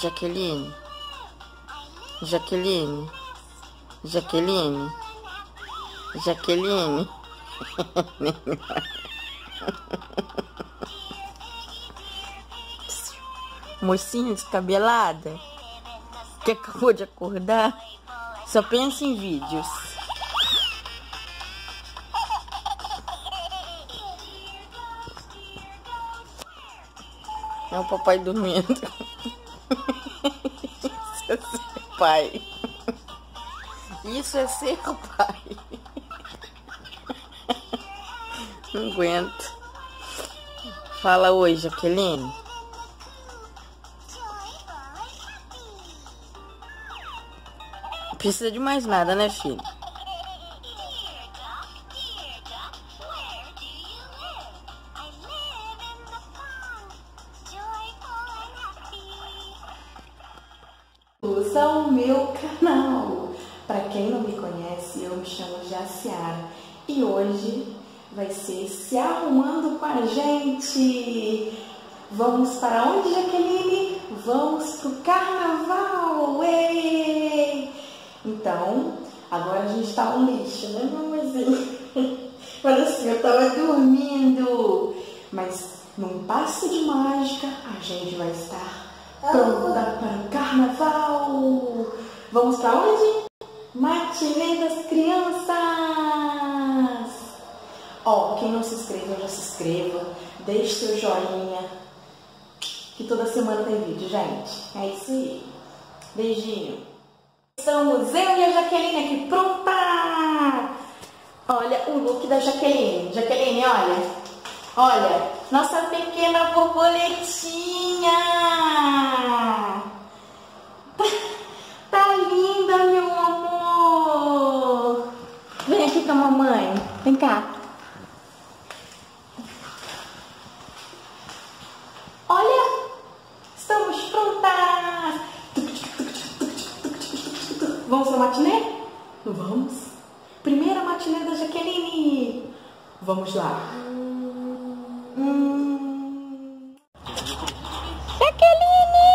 Jaqueline. Jaqueline. Jaqueline. Jaqueline. Mocinha descabelada que acabou de acordar, só pensa em vídeos. É o papai dormindo. Isso é ser pai. Isso é ser pai. Não aguento. Fala oi, Jaqueline. Não precisa de mais nada, né, filho? Usa o meu canal. Para quem não me conhece, eu me chamo Jaciara e hoje vai ser Se Arrumando com a Gente. Vamos para onde, Jaqueline? Vamos pro carnaval! Ei! Então, agora a gente tá um lixo, né, meu amorzinho? Mas assim, eu tava dormindo. Mas num passe de mágica, a gente vai estar pronta para o carnaval. Vamos para onde? Matinê das Crianças. Ó, quem não se inscreveu, já se inscreva. Deixe seu joinha, que toda semana tem vídeo, gente. É isso aí. Beijinho. Estamos eu e a Jaqueline aqui pronta. Olha o look da Jaqueline. Jaqueline, olha. Olha, nossa pequena borboletinha. Tá linda, meu amor. Vem aqui com a mamãe. Vem cá. Olha, estamos prontas. Vamos ao matinê? Vamos. Primeira matinê da Jaqueline. Vamos lá. Jaqueline!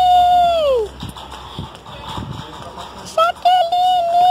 Jaqueline!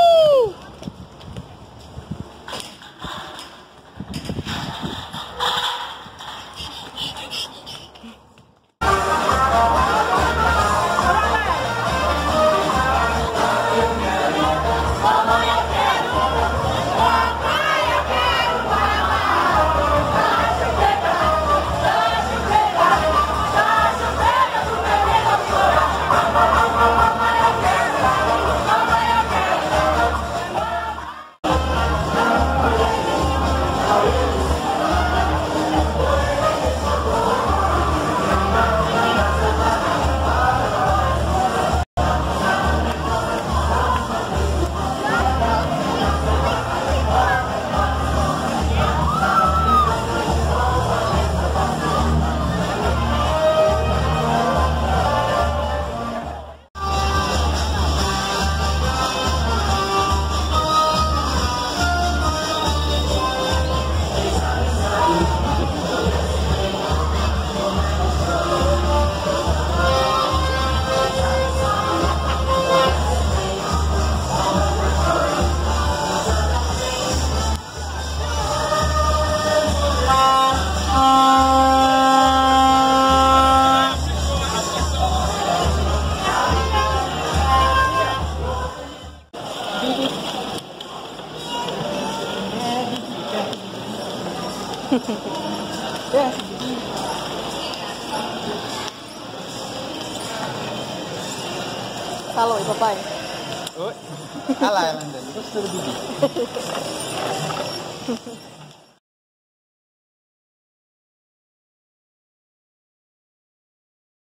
Fala oi, papai. Oi. Olha lá ela andando. Gostou do Bibi?